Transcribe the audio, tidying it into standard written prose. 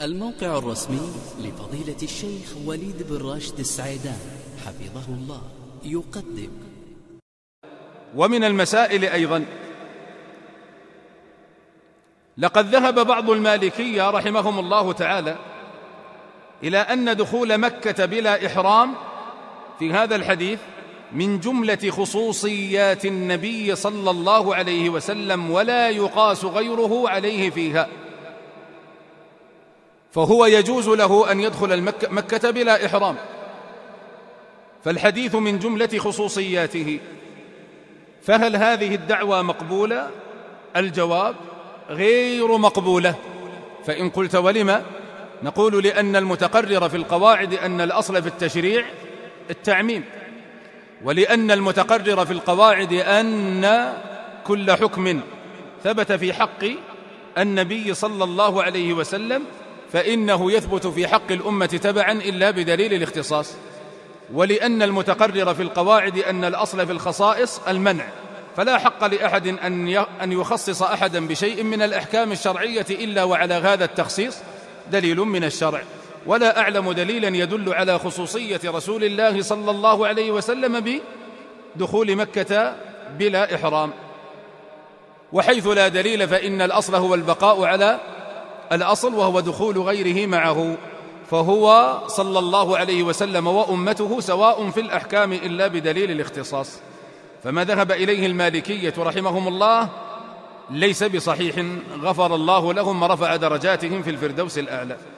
الموقع الرسمي لفضيلة الشيخ وليد بن راشد السعيدان حفظه الله يقدم. ومن المسائل أيضا لقد ذهب بعض المالكية رحمهم الله تعالى إلى أن دخول مكة بلا إحرام في هذا الحديث من جملة خصوصيات النبي صلى الله عليه وسلم ولا يقاس غيره عليه فيها، فهو يجوز له أن يدخل مكة بلا إحرام، فالحديث من جملة خصوصياته. فهل هذه الدعوة مقبولة؟ الجواب غير مقبولة. فإن قلت ولم؟ نقول لأن المتقرر في القواعد أن الأصل في التشريع التعميم، ولأن المتقرر في القواعد أن كل حكم ثبت في حق النبي صلى الله عليه وسلم فإنه يثبت في حق الأمة تبعا إلا بدليل الاختصاص، ولأن المتقرر في القواعد أن الأصل في الخصائص المنع، فلا حق لأحد أن يخصص أحدا بشيء من الأحكام الشرعية إلا وعلى هذا التخصيص دليل من الشرع. ولا أعلم دليلا يدل على خصوصية رسول الله صلى الله عليه وسلم بدخول مكة بلا إحرام، وحيث لا دليل فإن الأصل هو البقاء على الأصل وهو دخول غيره معه، فهو صلى الله عليه وسلم وأمته سواء في الأحكام إلا بدليل الاختصاص. فما ذهب إليه المالكية رحمهم الله ليس بصحيح، غفر الله لهم ورفع درجاتهم في الفردوس الأعلى.